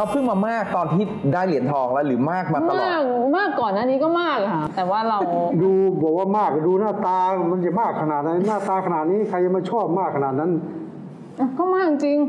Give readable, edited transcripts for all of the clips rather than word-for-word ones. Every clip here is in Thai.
เพิ่งมามากตอนที่ได้เหรียญทองแล้วหรือมากมาตลอดมากก่อนหน้านี้ก็มากค่ะแต่ว่าเราดูบอกว่ามากดูหน้าตามันจะมากขนาดไหนหน้าตาขนาดนี้ใครจะมาชอบมากขนาดนั้นก็มากจริง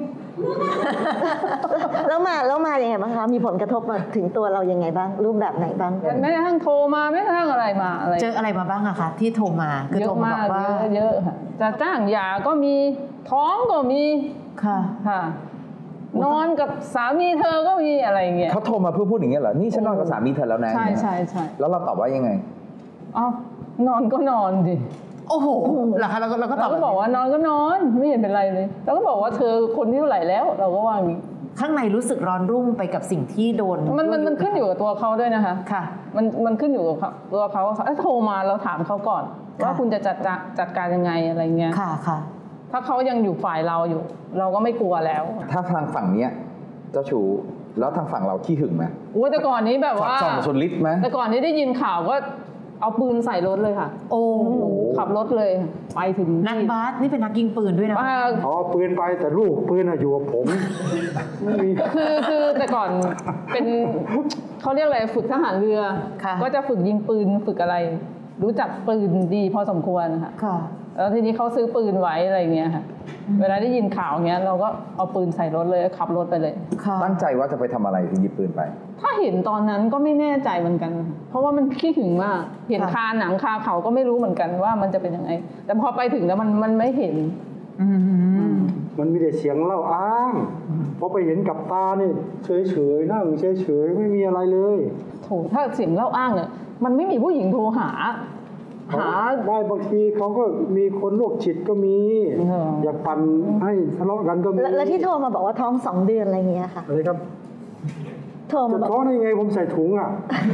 แล้วมาอย่างไงบ้างคะมีผลกระทบมาถึงตัวเรายังไงบ้างรูปแบบไหนบ้างแม้กระทั่งโทรมาแม้กระทั่งอะไรมาอะไรเจออะไรมาบ้างอะคะที่โทรมาคือโทรมาบอกว่าเยอะค่ะจะจ้างหย่าก็มีท้องก็มีค่ะนอนกับสามีเธอก็มีอะไรเงี้ยเขาโทรมาเพื่อพูดอย่างเงี้ยเหรอนี่ฉันนอนกับสามีเธอแล้วนะใช่แล้วเราตอบว่ายังไงนอนก็นอนดิโอ้โหเหรอคะเราก็ตอบเราก็บอกว่านอนก็นอนไม่เห็นเป็นไรเลยเราก็บอกว่าเธอคนที่เท่าไหร่แล้วเราก็ว่าอย่างนี้ข้างในรู้สึกร้อนรุ่มไปกับสิ่งที่โดนมันขึ้นอยู่กับตัวเขาด้วยนะคะค่ะมันขึ้นอยู่กับตัวเขาโทรมาเราถามเขาก่อนว่าคุณจะจัดการยังไงอะไรเงี้ยค่ะถ้าเขายังอยู่ฝ่ายเราอยู่เราก็ไม่กลัวแล้วถ้าทางฝั่งเนี้ยเจ้าชู้แล้วทางฝั่งเราขี้หึงไหมแต่ก่อนนี้แบบว่าส่องสุดฤทธิ์ไหมแต่ก่อนนี้ได้ยินข่าวก็เอาปืนใส่รถเลยค่ะโอ้ขับรถเลยไปถึงนักบาสนี่เป็นนักยิงปืนด้วยนะปืนไปแต่ลูกปืนอยู่กับผมไม่มีคือแต่ก่อนเป็นเขาเรียกอะไรฝึกทหารเรือก็จะฝึกยิงปืนฝึกอะไรรู้จักปืนดีพอสมควรค่ะแล้วทีนี้เขาซื้อปืนไว้อะไรเงี้ยค่ะเวลาได้ยินข่าวเงี้ยเราก็เอาปืนใส่รถเลยขับรถไปเลยตั้งใจว่าจะไปทำอะไรถึงหยิบปืนไปถ้าเห็นตอนนั้นก็ไม่แน่ใจเหมือนกันเพราะว่ามันขี้หึงมากเห็นคาหนังคาเขาก็ไม่รู้เหมือนกันว่ามันจะเป็นยังไงแต่พอไปถึงแล้วมันไม่เห็นมันมีแต่เสียงเล่าอ้างพอไปเห็นกับตาเนี่ยเฉยๆนั่งเฉยๆไม่มีอะไรเลยโถถ้าเสียงเล่าอ้างเนี่ยมันไม่มีผู้หญิงโทรหาได้บางทีเขาก็มีคนโรคจิตก็มีอยากปั่นให้ทะเลาะกันก็มีแล้วที่โทรมาบอกว่าท้อง2 เดือนอะไรเงี้ยค่ะอะไรครับโทรมาบอกท้องได้ไงผมใส่ถุงอ่ะ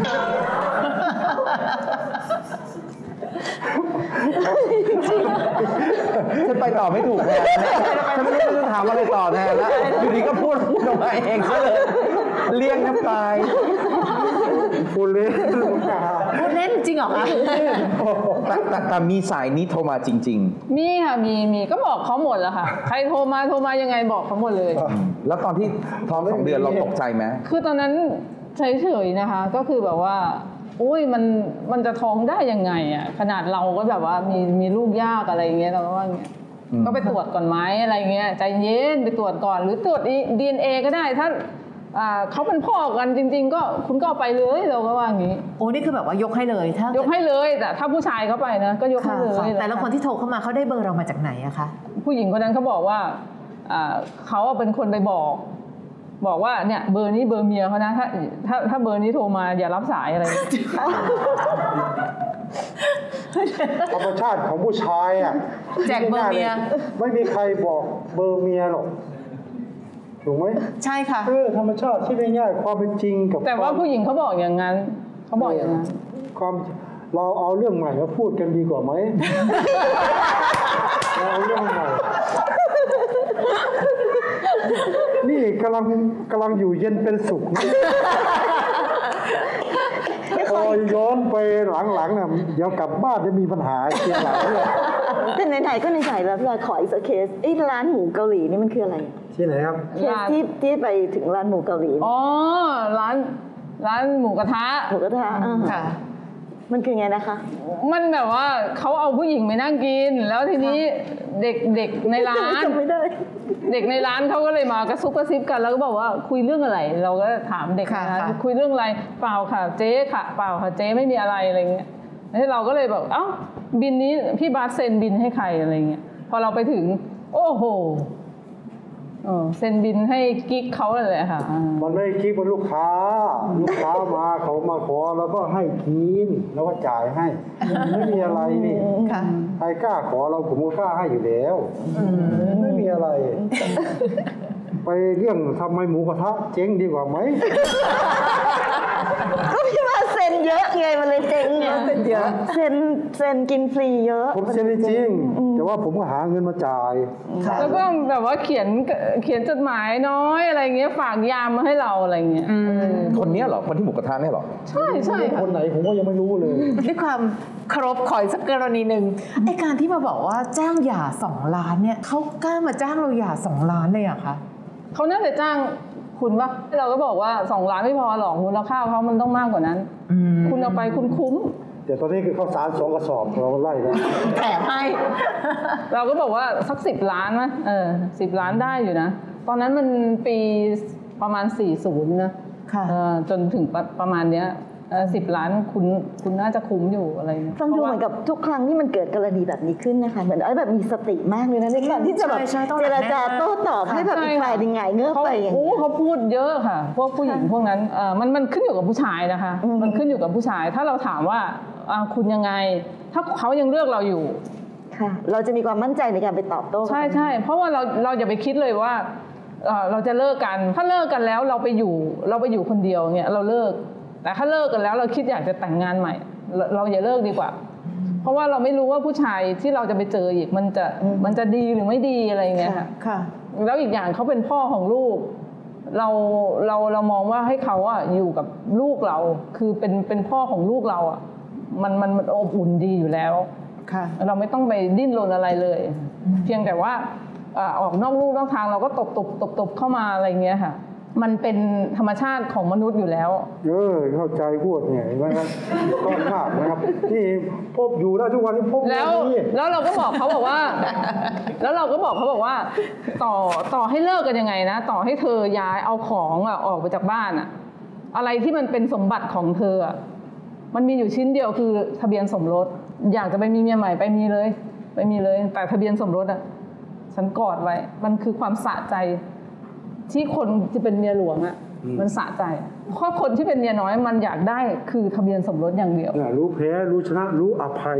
ฉันไปต่อไม่ถูกแทนฉันไม่รู้จะถามอะไรต่อแทนแล้วอยู่ดีก็พูดออกมาเองซะเลยเลี้ยงน้ำตายพูดเล่นจริงเหรอคะแต่มีสายนี้โทรมาจริงๆมีค่ะมีก็บอกเขาหมดแล้วค่ะใครโทรมายังไงบอกเขาหมดเลยแล้วตอนที่ท้อง2 เดือนเราตกใจไหมคือตอนนั้นเฉยๆนะคะก็คือแบบว่าอุ้ยมันจะท้องได้ยังไงอ่ะขนาดเราก็แบบว่ามีลูกยากอะไรอย่างเงี้ยเราก็ว่าอย่างเงี้ยก็ไปตรวจก่อนไหมอะไรเงี้ยใจเย็นไปตรวจก่อนหรือตรวจ DNA ก็ได้ถ้าเขาเป็นพ่อกันจริงๆก็คุณก็ไปเลยเราก็ว่าอย่างนี้นี่คือแบบว่ายกให้เลยยกให้เลยแต่ถ้าผู้ชายเขาไปนะก็ยกให้เลยแต่ละคนที่โทรเข้ามาเขาได้เบอร์เรามาจากไหนอะคะผู้หญิงคนนั้นเขาบอกว่าเขาเป็นคนไปบอกว่าเนี่ยเบอร์นี้เบอร์เมียเขานะถ้าเบอร์นี้โทรมาอย่ารับสายอะไรธรรมชาติของผู้ชายอ่ะแจกเบอร์เมียไม่มีใครบอกเบอร์เมียหรอกถูกไหมใช่ค่ะธรรมชาติที่ง่ายๆความเป็นจริงกับแต่ว่าผู้หญิงเขาบอกอย่างนั้นเขาบอกอย่างนั้นความเราเอาเรื่องใหม่มาพูดกันดีกว่าไหมเราเอาเรื่องใหม่นี่กำลังอยู่เย็นเป็นสุขพอย้อนไปหลังๆเนี่ยเดี๋ยวกลับบ้านจะมีปัญหาเกี่ยวกับเนี่ยแต่ไหนๆก็ไหนๆแล้วพี่ขออีกสักเคสร้านหมูเกาหลีนี่มันคืออะไรที่ไหนครับเคสที่ไปถึงร้านหมูเกาหลีร้านหมูกระทะค่ะมันคือไงนะคะมันแบบว่าเขาเอาผู้หญิงไปนั่งกินแล้วทีนี้เด็กในร้านเด็กในร้านเขาก็เลยมากระซิบกันแล้วก็บอกว่าคุยเรื่องอะไรเราก็ถามเด็กนะคุยเรื่องอะไรเปล่าค่ะเจ๊ค่ะเปล่าค่ะเจ๊ไม่มีอะไรอะไรเงี้ยแล้วเราก็เลยบอกเอ้าบินนี้พี่บาสเซ็นบินให้ใครอะไรเงี้ยพอเราไปถึงโอ้โหเซ็นบินให้กิ๊กเขาเลยค่ะมันไม่กิ๊กเป็นลูกค้ามาเขามาขอแล้วก็ให้กินแล้วก็จ่ายให้ไม่มีอะไรนี่ใครกล้าขอเราผมก็กล้าให้อยู่แล้วไม่มีอะไรไปเรื่องทำไมหมูกระทะเจ๊งดีกว่าไหมก็พี่มาเซ็นเยอะไงมันเลยเจ๊งไงเซ็นเยอะเซ็นกินฟรีเยอะผมเซ็นจริงแต่ว่าผมก็หาเงินมาจ่ายแล้วก็แบบว่าเขียนจดหมายน้อยอะไรเงี้ยฝากยามมาให้เราอะไรเงี้ยคนนี้เหรอคนที่หมูกระทะนี่เหรอใช่คนไหนผมก็ยังไม่รู้เลยด้วยความเคารพขออีกสักกรณีหนึ่งไอ้การที่มาบอกว่าจ้างหย่า2 ล้านเนี่ยเขากล้ามาจ้างเราหย่า2 ล้านเลยอะคะเขาน่าจะจ้างคุณปะเราก็บอกว่า2 ล้านไม่พอหรอกมูลค่าเขามันต้องมากกว่านั้นคุณเอาไปคุณคุ้มเดี๋ยวตอนนี้คือข้าวสาร2 กระสอบเราไล่แล้วแถมให้เราก็บอกว่าสัก10 ล้านไหม10 ล้านได้อยู่นะตอนนั้นมันปีประมาณ40นะจนถึงประมาณเนี้ย10 ล้านคุณน่าจะคุ้มอยู่อะไรฟังดูเหมือนกับทุกครั้งที่มันเกิดกรณีแบบนี้ขึ้นนะคะเหมือนแบบมีสติมากเลยนะในการที่จะแบบเจรจาโต้ตอบให้แบบอีกฝ่ายยังไงเงื้อไปอย่างนี้เขาพูดเยอะค่ะพวกผู้หญิงพวกนั้นมันขึ้นอยู่กับผู้ชายนะคะมันขึ้นอยู่กับผู้ชายถ้าเราถามว่าคุณยังไงถ้าเขายังเลือกเราอยู่ค่ะเราจะมีความมั่นใจในการไปตอบโต้ใช่เพราะว่าเราอย่าไปคิดเลยว่าเราจะเลิกกันถ้าเลิกกันแล้วเราไปอยู่คนเดียวเนี่ยเราเลิกแต่ถ้าเลิกกันแล้วเราคิดอยากจะแต่งงานใหม่เราอย่าเลิกดีกว่าเพราะว่าเราไม่รู้ว่าผู้ชายที่เราจะไปเจออีกมันจะดีหรือไม่ดีอะไรเงี้ยค่ะแล้วอีกอย่างเขาเป็นพ่อของลูกเรามองว่าให้เขาอยู่กับลูกเราคือเป็นพ่อของลูกเรามันอบอุ่นดีอยู่แล้วเราไม่ต้องไปดิ้นรนอะไรเลยเพียงแต่ว่าออกนอกลู่นอกทางเราก็ตบเข้ามาอะไรเงี้ยค่ะมันเป็นธรรมชาติของมนุษย์อยู่แล้วเข้าใจพูดเนี่ยเห็นไหมครับต้อนมากนะครับนี่พบอยู่ได้ทุกวันนี้พบแล้วเราก็บอกเขาบอกว่าต่อให้เลิกกันยังไงนะต่อให้เธอย้ายเอาของออกไปจากบ้านอะไรที่มันเป็นสมบัติของเธอมันมีอยู่ชิ้นเดียวคือทะเบียนสมรสอยากจะไปมีเมียใหม่ไปมีเลยแต่ทะเบียนสมรสฉันกอดไว้มันคือความสะใจที่คนที่เป็นเมียหลวงมันสะใจเพราะคนที่เป็นเมียน้อยมันอยากได้คือทะเบียนสมรสอย่างเดียวรู้แพ้รู้ชนะรู้อภัย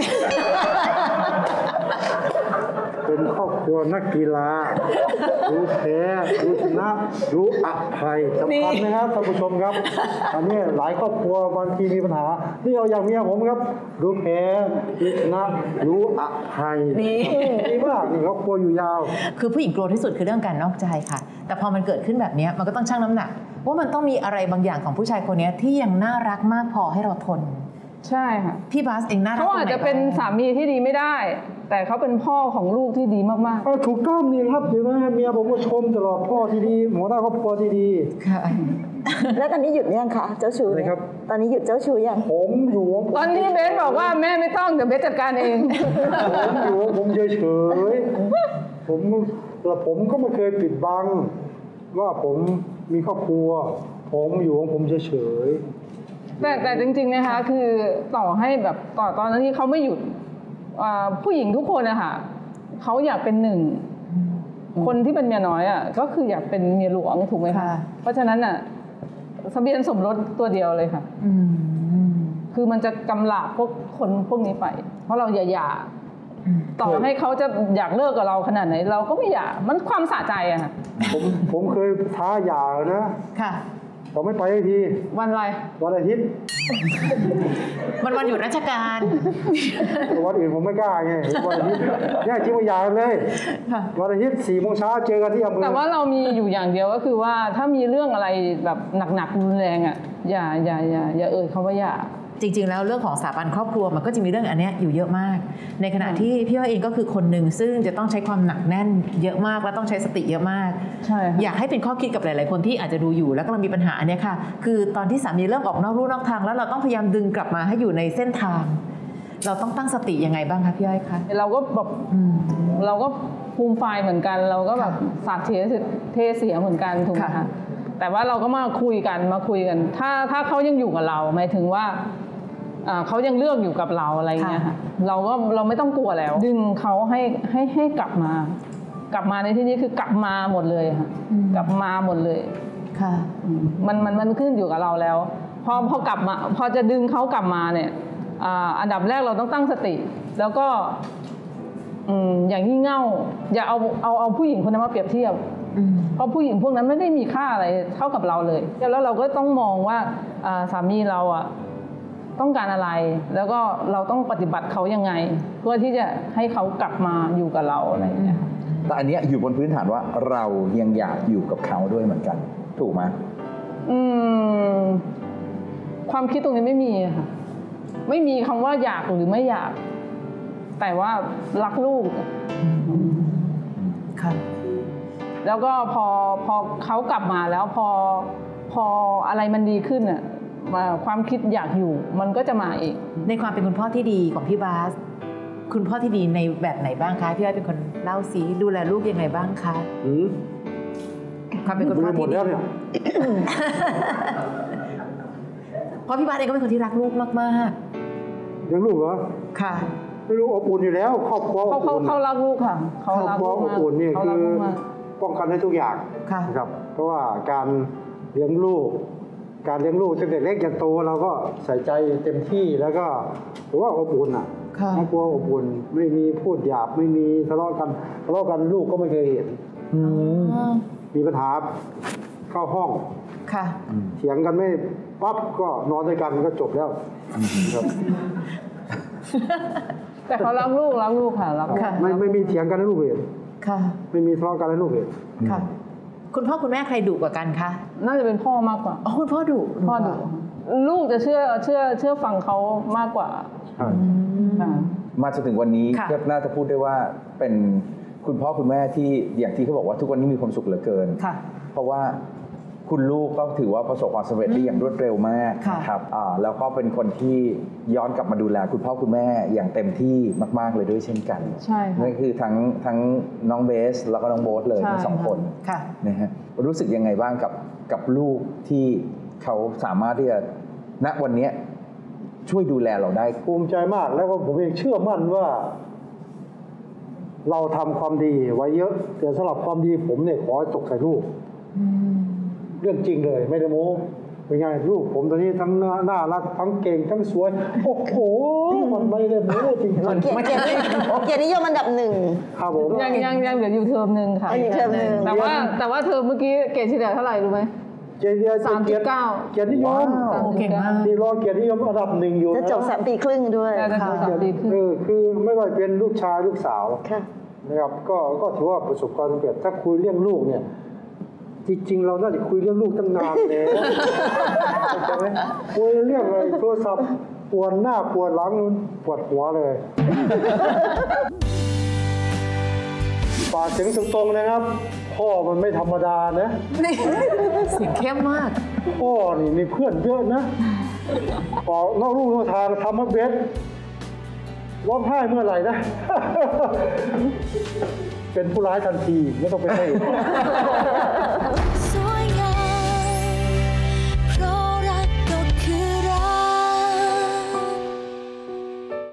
เป็นครอบครัวนักกีฬารู้แพ้รู้ชนะรู้อภัยสำคัญนะครับท่านผู้ชมครับอันนี้หลายครอบครัวบางทีมีปัญหาที่เอาอย่างเมียผมครับรู้แพ้รู้ชนะรู้อภัยดีมากนี่ครอบครัวอยู่ยาวคือผู้หญิงกลัวที่สุดคือเรื่องการนอกใจค่ะแต่พอมันเกิดขึ้นแบบนี้มันก็ต้องชั่งน้ำหนักว่ามันต้องมีอะไรบางอย่างของผู้ชายคนนี้ที่ยังน่ารักมากพอให้เราทนใช่ค่ะพี่บาสเองน่ารักเขาอาจจะเป็นสามีที่ดีไม่ได้แต่เขาเป็นพ่อของลูกที่ดีมากๆถูกต้องนี่ครับเห็นไหมเมียผมก็ชมตลอดพ่อที่ดีหัวหน้าครอบครัวที่ดีค่ะแล้วตอนนี้หยุดยังคะเจ้าชู้ครับตอนนี้หยุดเจ้าชู้ยังผมอยู่ตอนนี้เบสบอกว่าแม่ไม่ต้องเดี๋ยวเบสจัดการเองผมเฉยผมก็ไม่เคยปิดบังว่าผมมีครอบครัวผมอยู่ของผมเฉยแต่จริงๆนะคะคือต่อให้แบบตอนนั้นที่เขาไม่หยุดผู้หญิงทุกคนนะคะเขาอยากเป็นหนึ่งคนที่เป็นเมียน้อยก็คืออยากเป็นเมียหลวงถูกไหมคะเพราะฉะนั้นทะเบียนสมรสตัวเดียวเลยค่ะคือมันจะกำราบพวกนี้ไปเพราะเราอย่าต่อให้เขาจะอยากเลิกกับเราขนาดไหนเราก็ไม่อยากมันความสะใจค่ะผมเคยท้าหย่านะค่ะเราไม่ไปทีวันอะไรวันอาทิตย์วันหยุดราชการวันอื่นผมไม่กล้าไงวันอาทิตย์เนี่ยจริงว่าหย่าเลยวันอาทิตย์4 โมงเช้าเจอกันที่อำเภอแต่ว่าเรามีอยู่อย่างเดียวก็คือว่าถ้ามีเรื่องอะไรแบบหนักๆรุนแรงอย่าเอ่ยคำว่าอย่าจริงๆแล้วเรื่องของสถาบันครอบครัวมันก็จะมีเรื่องอันนี้อยู่เยอะมากในขณะที่พี่ว่าเองก็คือคนหนึ่งซึ่งจะต้องใช้ความหนักแน่นเยอะมากและต้องใช้สติเยอะมากใช่อยากให้เป็นข้อคิดกับหลายๆคนที่อาจจะดูอยู่แล้วกำลังมีปัญหาอันนี้ค่ะคือตอนที่สามีเริ่มออกนอกลู่นอกทางแล้วเราต้องพยายามดึงกลับมาให้อยู่ในเส้นทางเราต้องตั้งสติยังไงบ้างคะพี่อ้อยคะเราก็แบบเราก็ภูมิใจเหมือนกันเราก็แบบสาดเทเสียเหมือนกันถูกไหมคะแต่ว่าเราก็มาคุยกันถ้าเขายังอยู่กับเราหมายถึงว่าเขายังเลือกอยู่กับเราอะไรเงี้ยค่ะเราไม่ต้องกลัวแล้วดึงเขาให้กลับมาในที่นี้คือกลับมาหมดเลยค่ะกลับมาหมดเลยค่ะมันขึ้นอยู่กับเราแล้วพอกลับมาพอจะดึงเขากลับมาเนี่ยอันดับแรกเราต้องตั้งสติแล้วก็อย่างงี่เง่าอย่าเอาผู้หญิงคนนั้นมาเปรียบเทียบเพราะผู้หญิงพวกนั้นไม่ได้มีค่าอะไรเท่ากับเราเลยแล้วเราก็ต้องมองว่าสามีเราต้องการอะไรแล้วก็เราต้องปฏิบัติเขายังไงเพื่อที่จะให้เขากลับมาอยู่กับเราอะไรอย่างเงี้ยแต่อันนี้อยู่บนพื้นฐานว่าเรายังอยากอยู่กับเขาด้วยเหมือนกันถูกไหมความคิดตรงนี้ไม่มีค่ะไม่มีคำว่าอยากหรือไม่อยากแต่ว่ารักลูกค่ะแล้วก็พอเขากลับมาแล้วพออะไรมันดีขึ้นอ่ะความคิดอยากอยู่มันก็จะมาเองในความเป็นคุณพ่อที่ดีของพี่บาสคุณพ่อที่ดีในแบบไหนบ้างคะพี่อ้อยเป็นคนเล่าซิดูแลลูกยังไงบ้างคะความเป็นคุณพ่อที่ดีเพราะพี่บาสเองก็เป็นคนที่รักลูกมากๆยังลูกเหรอค่ะไม่รู้อบอุ่นอยู่แล้วครอบครัวเขารักลูกค่ะเขารักลูกอบอุ่นนี่คือป้องกันให้ทุกอย่างนะครับเพราะว่าการเลี้ยงลูกตั้งแต่เล็กจนโตเราก็ใส่ใจเต็มที่แล้วก็ถือว่าอบอุ่นอ่ะครอบครัวอบอุ่นไม่มีพูดหยาบไม่มีทะเลาะกันลูกก็ไม่เคยเห็นมีปัญหาเข้าห้องเถียงกันไม่ปั๊บก็นอนด้วยกันก็จบแล้วครับแต่เขารักลูกค่ะรักไม่มีเถียงกันให้ลูกเห็นไม่มีทะเลาะกันให้ลูกเห็นคุณพ่อคุณแม่ใครดุกว่ากันคะน่าจะเป็นพ่อมากกว่าคุณพ่อดุลูกจะเชื่อฟังเขามากกว่ามาจนถึงวันนี้ก็น่าจะพูดได้ว่าเป็นคุณพ่อคุณแม่ที่อย่างที่เขาบอกว่าทุกวันนี้มีความสุขเหลือเกินเพราะว่าคุณลูกก็ถือว่าประสบความสำเร็จได้อย่างรวดเร็วมากนะครับแล้วก็เป็นคนที่ย้อนกลับมาดูแลคุณพ่อคุณแม่อย่างเต็มที่มากๆเลยด้วยเช่นกันใช่นั่นคือทั้งน้องเบสแล้วก็น้องโบ๊ทเลยทั้งสองคนนะฮะรู้สึกยังไงบ้างกับลูกที่เขาสามารถที่จะณวันนี้ช่วยดูแลเราได้ภูมิใจมากแล้วก็ผมเองเชื่อมั่นว่าเราทำความดีไว้เยอะแต่สำหรับความดีผมเนี่ยขอให้ตกใส่ลูกเรื่องจริงเลยไม่ได้โม้เป็นไงลูกผมตอนนี้ทั้งน่ารักทั้งเก่งทั้งสวยโอ้โหมันไม่ได้โม้จริงๆเกียรตินิยมอันดับ1 ครับผมยังเหลืออยู่เทอมนึงค่ะอีกเทอมนึงแต่ว่าเทอมเมื่อกี้เกรดเฉลี่ยเท่าไหร่รู้ไหมเกียรตินิยมเก่งมากที่รอเกียรตินิยมอันดับ1อยู่จะจบ3 ปีครึ่งด้วยคือไม่ว่าเป็นลูกชายลูกสาวนะครับก็ถือว่าประสบความสำเร็จถ้าคุยเรื่องลูกเนี่ยจริงๆเราน่าจะคุยเรื่องลูกตั้งนานแล้วใช่ไหมคุยเรื่องอะไรโทรศัพท์ปวดหน้าปวดหลังปวดหัวเลยฝากถึงตรงๆนะครับพ่อมันไม่ธรรมดานะเสียงเข้มมากพ่อนี่มีเพื่อนเยอะนะออกนอกลู่นอกทางทำมาเบสร้องไห้เมื่อไหร่นะเป็นผู้ร้ายทันทีไม่ต้องไปให้